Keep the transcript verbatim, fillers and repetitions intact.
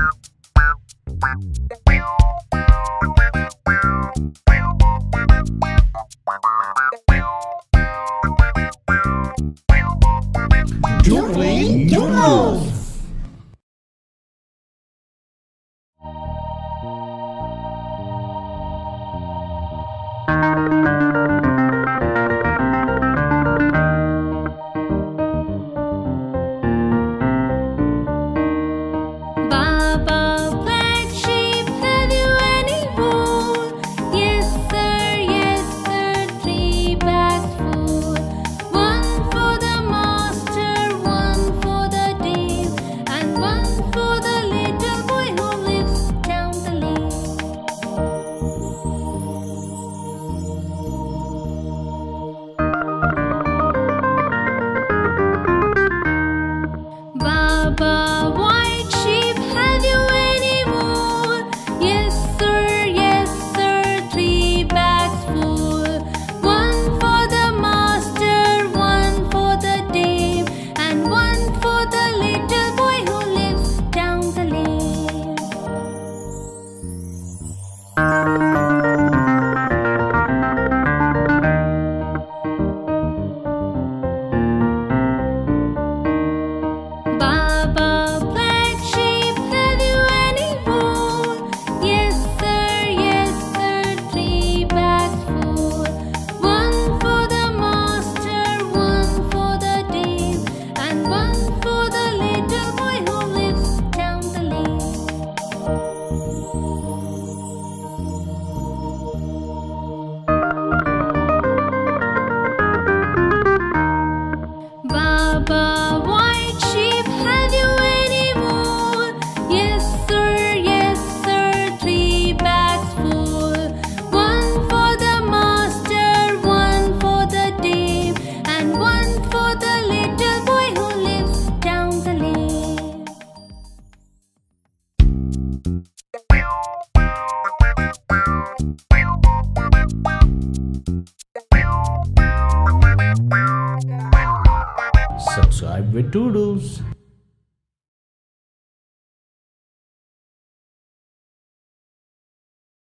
Doodly Doodlez. Baa Baa Black Sheep, have you any wool? Yes sir, yes sir, three bags full. One for the master, one for the dame, and one for the little boy who lives down the lane. Baa Baa White Sheep, have you any wool? Yes sir, yes sir, three bags full. One for the master, one for the dame, and one for the little boy who lives down the lane. Baa Baa Black Sheep, have you any wool? Yes sir, yes sir, three bags full. One for the master, one for the dame, and one for the little boy who lives down the lane. Baa Baa White Sheep, have you any wool? Yes sir, yes sir, three bags full. One for the master, one for the dame, and one for the little boy who lives down the lane. Subscribe with Doodles.